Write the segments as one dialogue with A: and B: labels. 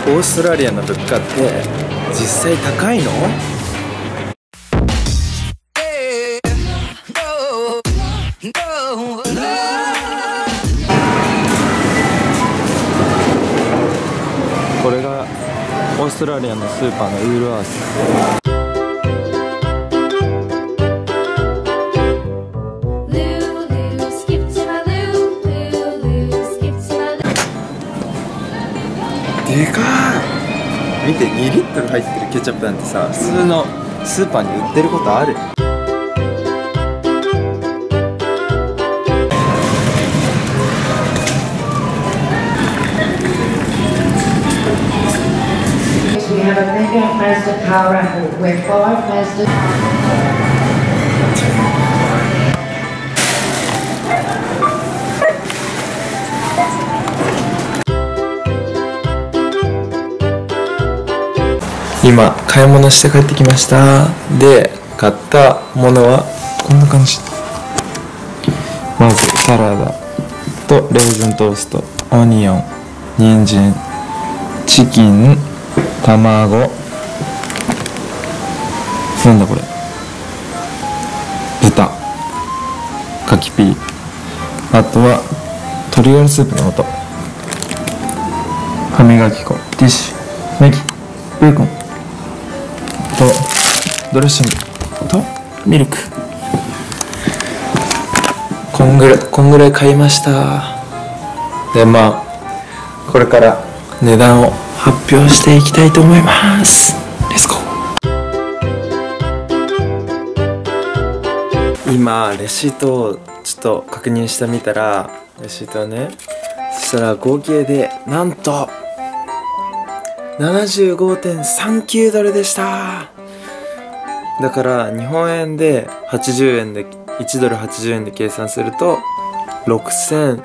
A: オーストラリアの物価って実際高いの？これがオーストラリアのスーパーのウールアース。でかー。見て、2リットル入ってるケチャップなんてさ、普通のスーパーに売ってることある？
B: We have a mega Mazda car raffle where 5 Mazda.
A: 今買い物して帰ってきました。で、買ったものはこんな感じ。まずサラダとレーズントースト、オニオン、人参、チキン、卵、なんだこれ、豚、柿ピー、あとは鶏ガラスープの素、歯磨き粉、ティッシュ、ネギ、ベーコンとドレッシングとミルク。こんぐらい買いました。で、まあこれから値段を発表していきたいと思います。レッツゴー。今レシートをちょっと確認してみたら、レシートはね、そしたら合計でなんと 75.39 ドルでした。だから日本円で80円で1ドル80円で計算すると6031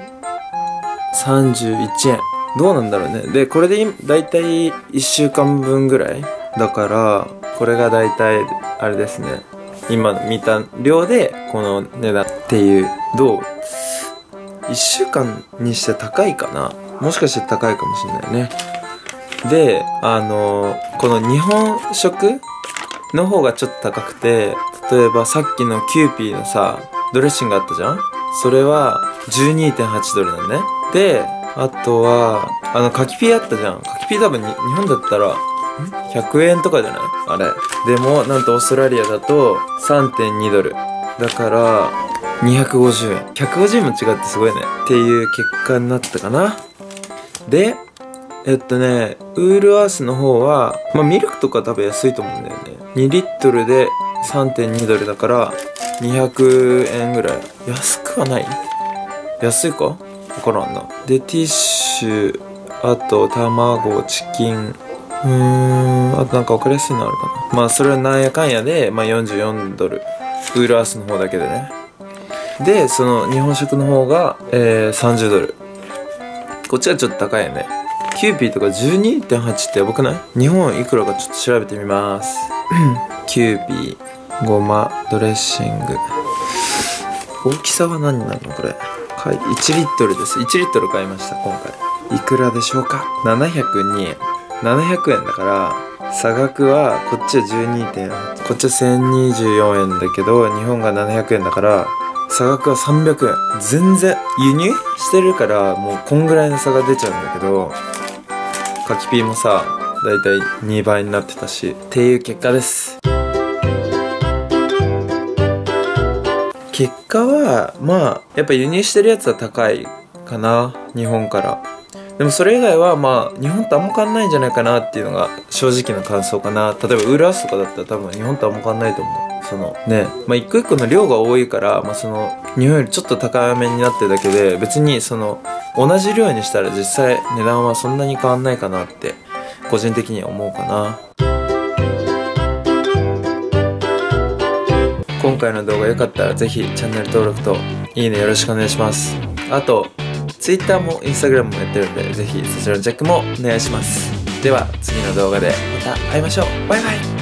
A: 円。どうなんだろうね。で、これでだいたい1週間分ぐらいだから、これがだいたいあれですね、今見た量でこの値段っていう。どう？1週間にして高いかな。もしかして高いかもしれないね。で、この日本食の方がちょっと高くて、例えばさっきのキューピーのさ、ドレッシングあったじゃん？それは 12.8 ドルなんね。で、あとは、柿ピーあったじゃん。柿ピー多分日本だったら、100円とかじゃない？あれ。でも、なんとオーストラリアだと 3.2 ドル。だから、250円。150円も違ってすごいね。っていう結果になったかな。で、ウールアースの方は、まあ、ミルクとか多分安いと思うんだよね。2リットルで 3.2 ドルだから、200円ぐらい。安くはない？安いか？わからんな。で、ティッシュ、あと卵、チキン、あとなんか分かりやすいのあるかな。まあそれはなんやかんやで、まあ44ドル。ウールアースの方だけでね。で、その日本食の方が、30ドル。こっちはちょっと高いよね。キューピーとか 12.8 ってやばくない？日本いくらかちょっと調べてみます。キューピー、ごま、ドレッシング。大きさは何になるのこれ。1リットルです。1リットル買いました、今回。いくらでしょうか？ 702 円。700円だから、差額は、こっちは 12.8。こっちは1024円だけど、日本が700円だから、差額は300円。全然、輸入してるから、もうこんぐらいの差が出ちゃうんだけど、柿ピーもさ、だいたい2倍になってたし、っていう結果です。結果は、まあ、やっぱ輸入してるやつは高いかな、日本から。でもそれ以外は、まあ、日本とあんま変わんないんじゃないかなっていうのが正直な感想かな。例えば、ウールアースとかだったら多分日本とあんま変わんないと思う。そのね、まあ、一個一個の量が多いから、まあ、その、日本よりちょっと高めになってるだけで、別にその、同じ量にしたら実際値段はそんなに変わんないかなって、個人的には思うかな。今回の動画良かったらぜひチャンネル登録といいねよろしくお願いします。あと Twitter も Instagram もやってるんでぜひそちらのチェックもお願いします。では次の動画でまた会いましょう。バイバイ。